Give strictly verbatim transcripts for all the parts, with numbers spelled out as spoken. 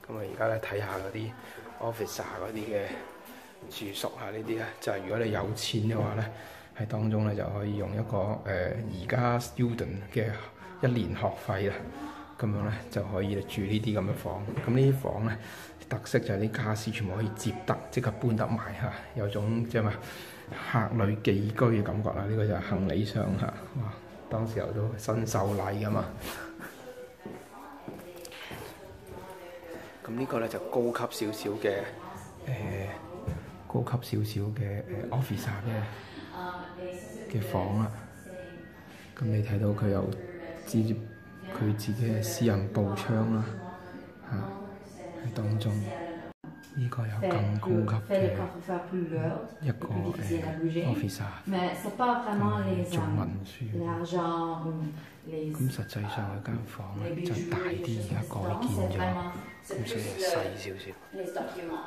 咁啊，而家咧睇下嗰啲 officer 嗰啲嘅住宿啊，呢啲咧就係、是、如果你有錢嘅話咧，喺當中咧就可以用一個誒而家 student 嘅一年學費啦，咁樣咧就可以住呢啲咁嘅房。咁呢啲房咧特色就係啲傢俬全部可以接得，即刻搬得埋嚇，有種即係話客旅寄居嘅感覺啦。呢、這個就係行李箱嚇，哇！當時候都新秀禮噶嘛。咁呢個咧就高級少少嘅誒高級少少嘅誒 officer 嘅嘅房啦。咁你睇到佢有自佢自己嘅私人步槍啦，嚇、啊、喺當中。呢、這個有更高級嘅一個誒 officer 做文書。咁實際上佢間房咧就大啲，而家改建咗，咁所以細少少。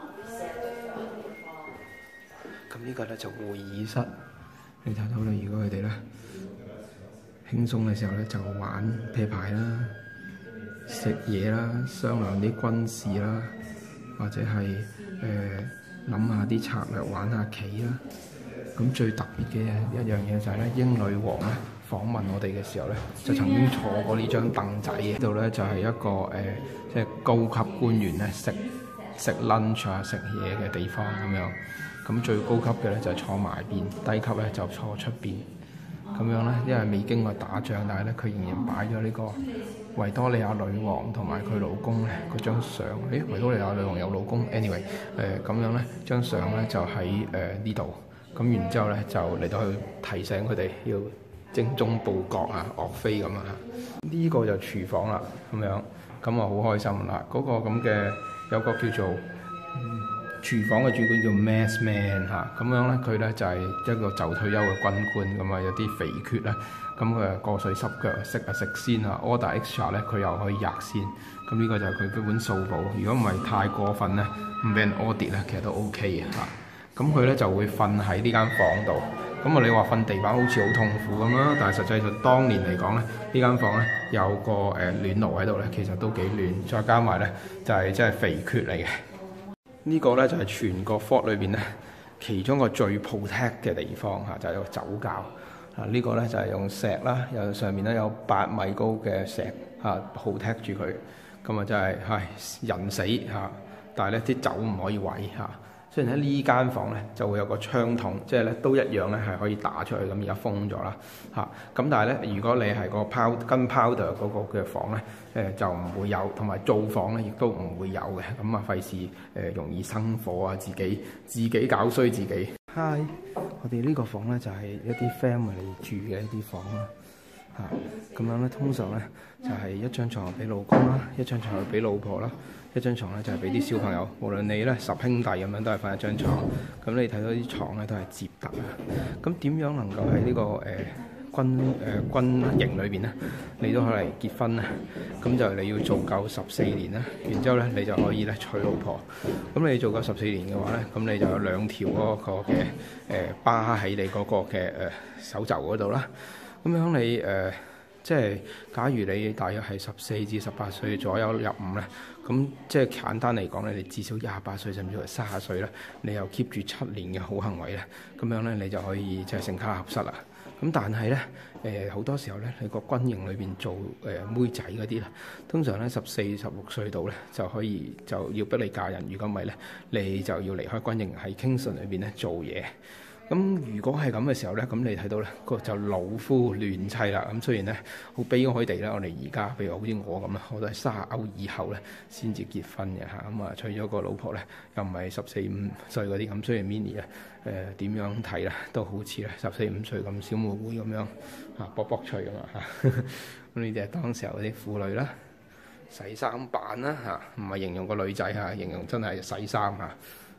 咁呢個咧就會議室，你睇到啦。如果佢哋咧輕鬆嘅時候咧，就玩啤牌啦、食嘢啦、商量啲軍事啦，或者係誒諗下啲策略、玩下棋啦。咁最特別嘅一樣嘢就係咧，英女王咧訪問我哋嘅時候咧，就曾經坐過呢張凳仔嘅。呢度咧就係一個誒、呃，即係高級官員咧食食 lunch 啊、食嘢嘅地方咁樣。咁最高級嘅咧就坐埋邊，低級咧就坐出邊。咁樣咧，因為未經過打仗，但係咧佢仍然擺咗呢個維多利亞女王同埋佢老公咧嗰張相。誒，維多利亞女王有老公 ，anyway 誒、呃、咁樣咧張相咧就喺誒呢度。咁、呃、然之後咧就嚟到去提醒佢哋要精忠報國啊，岳飛咁啊。呢、這個就廚房啦，咁樣咁啊好開心啦。嗰、那個咁嘅有個叫做、嗯、廚房嘅主管叫 Mess Man 嚇、啊，咁樣咧佢咧就係、是、一個就退休嘅軍官咁啊，有啲肥缺咧，咁佢啊過水濕腳食啊食先啊 order extra 咧佢又可以吔先。咁呢個就係佢基本數簿。如果唔係太過分咧，唔俾人 audit 咧，其實都 OK 嘅嚇。咁佢咧就會瞓喺呢間房度。咁啊，你話瞓地板好似好痛苦咁啦，但係實際上當年嚟講咧，呢間房咧有個誒、呃、暖爐喺度咧，其實都幾暖。再加埋咧就係即係肥缺嚟嘅。呢、這個咧就係、是、全個 fort 裏邊咧其中一個最 protect 嘅地方嚇，就係、是、個酒窖。啊，呢個咧就係、是、用石啦，有上面咧有八米高嘅石嚇 protect 住佢。咁啊，真係係人死嚇，但係咧啲酒唔可以毀嚇。雖然喺呢間房咧就會有個槍筒，即係咧都一樣咧係可以打出去咁，而家封咗啦嚇。咁但係咧，如果你係個 powder 跟 powder 嗰個嘅房咧，誒就唔會有，同埋租房咧亦都唔會有嘅。咁啊費事誒容易生火啊，自己自己搞衰自己。Hi，我哋呢個房咧就係一啲 family 住嘅一啲房啦嚇。咁樣咧通常咧就係一張床俾老公啦，一張床俾老婆啦。一張床咧就係俾啲小朋友，無論你咧十兄弟咁樣都係瞓一張床。咁你睇到啲床咧都係摺得啊。咁點樣能夠喺呢、這個誒、呃、軍誒、呃、軍營裏邊咧，你都可以嚟結婚咧？咁就你要做夠十四年啦，然之後咧你就可以咧娶老婆。咁你做夠十四年嘅話咧，咁你就有兩條嗰個嘅誒疤喺你嗰個嘅誒、呃、手袖嗰度啦。咁樣你誒。呃即係假如你大約係十四至十八歲左右入伍咧，咁即係簡單嚟講咧，你至少廿八歲甚至乎三十歲咧，你又 keep 住七年嘅好行為咧，咁樣咧你就可以即係成家合室啦。咁但係咧誒好多時候咧，你個軍營裏邊做誒、呃、妹仔嗰啲啦，通常咧十四十六歲度咧就可以就要逼你嫁人，如果唔係咧，你就要離開軍營喺 Kingston 裏邊咧做嘢。咁如果係咁嘅時候咧，咁你睇到咧個就老夫亂妻啦。咁雖然咧好悲哀地咧，我哋而家譬如好似我咁啊，我都係卅歐以後咧先至結婚嘅嚇。咁啊娶咗個老婆咧，又唔係十四五歲嗰啲咁。雖然 Minnie 啊誒點樣睇咧，都好似咧十四五歲咁小妹妹咁樣嚇，卜卜脆咁啊嚇。咁呢啲係當時候嗰啲婦女啦，洗衫板啦嚇，唔係形容個女仔嚇，形容真係洗衫嚇。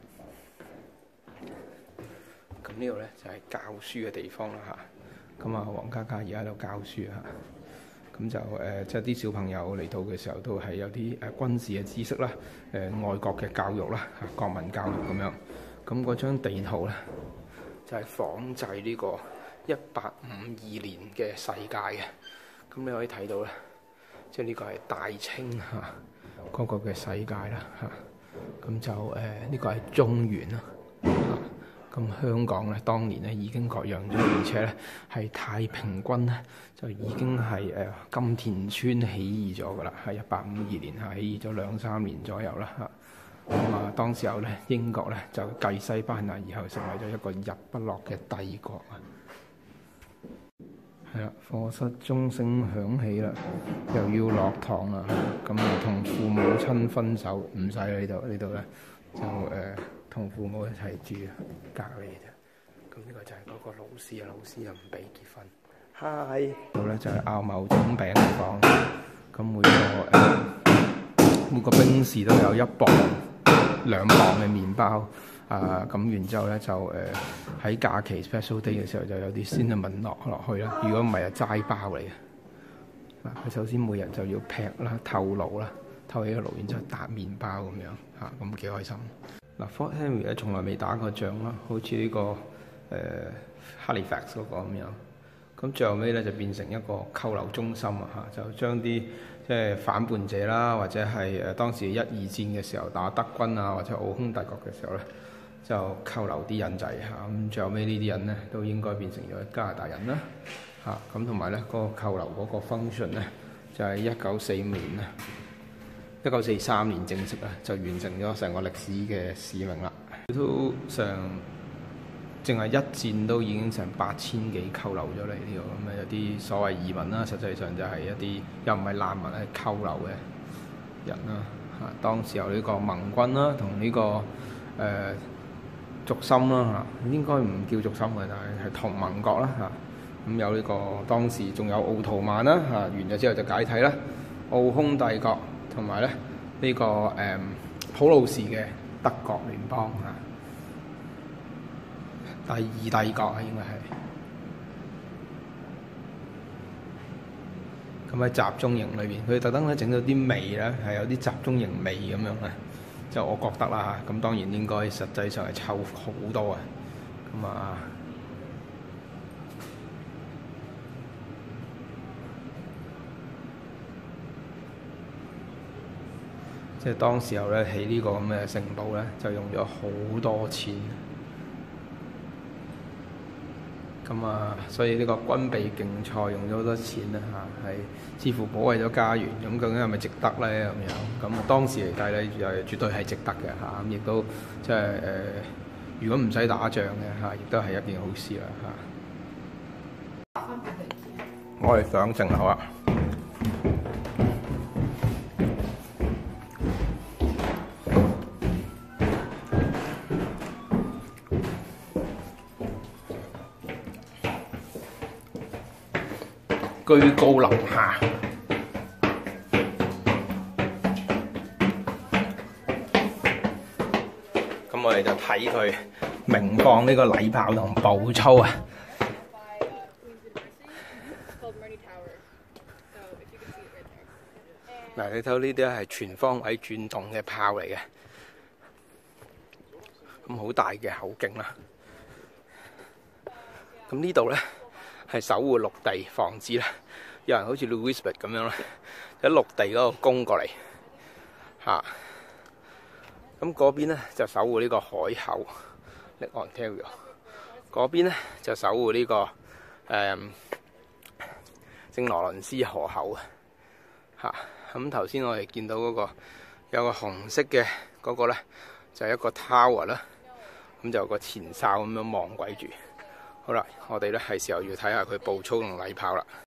咁呢度咧就係、是、教書嘅地方啦嚇，咁啊黃嘉嘉而家喺度教書啊，咁就誒、呃、即係啲小朋友嚟到嘅時候都係有啲誒、呃、軍事嘅知識啦，誒、呃、愛國嘅教育啦嚇，國民教育咁樣。咁嗰張地圖咧就係、是、仿製呢個一八五二年嘅世界嘅，咁你可以睇到咧，即係呢個係大清嚇嗰個嘅世界啦嚇。咁就誒呢個係中原啦。咁香港咧，當年咧已經割讓咗，而且咧係太平軍咧就已經係誒金田村起義咗噶啦，係一八五二年嚇，起義咗兩三年左右啦嚇。咁啊，當時候咧英國咧就繼西班牙以後成為咗一個日不落嘅帝國啊。係啦，課室鐘聲響起啦，又要落堂啦。咁啊，同父母親分手唔使喺度，呢度咧就誒。呃同父母一齊住隔離啫，咁呢個就係嗰個老師啊，老師又唔俾結婚。Hi，度咧就係拗某種餅房，咁每個誒、呃、每個兵士都有一磅兩磅嘅麵包啊，咁、呃、然之後咧就誒喺、呃、假期 special day 嘅時候就有啲 cinnamon 落落去啦，如果唔係係齋包嚟嘅。嗱，佢首先每日就要劈啦、透爐啦、透起個爐，然之後搭麵包咁樣嚇，咁幾開心。嗱 ，Fort Henry 咧從來未打過仗啦，好似呢、這個誒、呃、Halifax 嗰個咁樣。咁最後尾咧就變成一個扣留中心啊嚇，就將啲即係反叛者啦，或者係誒當時一二戰嘅時候打德軍啊，或者奧匈帝國嘅時候咧，就扣留啲人仔嚇。咁最後尾呢啲人咧都應該變成咗加拿大人啦嚇。咁同埋咧嗰個扣留嗰個 function 咧，就係一九四五年啦。一九四三年正式啊，就完成咗成個歷史嘅使命啦。都成淨係一戰都已經成八千幾扣留咗嚟呢度，咁啊有啲所謂移民啦，實際上就係一啲又唔係難民，係扣留嘅人啦。嚇，當時有呢個盟軍啦，同呢、這個誒軸心啦嚇，應該唔叫軸心嘅，但係係同盟國啦嚇。咁有呢、這個當時仲有奧圖曼啦嚇，完咗之後就解體啦，奧匈帝國。同埋咧呢、這個誒、嗯、普魯士嘅德國聯邦啊，第二帝國啊應該係。咁喺集中營裏邊，佢特登咧整到啲味咧係有啲集中營味咁樣嘅，就我覺得啦嚇。咁當然應該實際上係臭好多啊。咁啊〜即係當時候咧起呢個咁嘅城堡咧，就用咗好多錢。咁啊，所以呢個軍備競賽用咗好多錢啦嚇，係似乎保衛咗家園。咁究竟係咪值得咧？咁樣咁啊，當時嚟睇咧，又絕對係值得嘅嚇。咁亦都即係誒，如果唔使打仗嘅嚇，亦都係一件好事啦嚇。我哋上城樓啊！居高臨下，咁我哋就睇佢鳴放呢個禮炮同步操啊！嗱，你睇呢啲係全方位轉動嘅炮嚟嘅，咁好大嘅口徑啦。咁呢度咧係守護陸地，防止咧有人好似 Louisburg 咁樣咧喺陸地嗰度攻過嚟嚇。咁嗰邊咧就守護呢個海口 Lake Ontario， 嗰邊咧就守護呢、這個誒、嗯、聖羅倫斯河口嚇。咁頭先我哋見到嗰、那個有個紅色嘅嗰個咧就係、是、一個 tower 啦，咁就有個前哨咁樣望鬼住。好啦，我哋咧係時候要睇下佢步操同禮炮啦。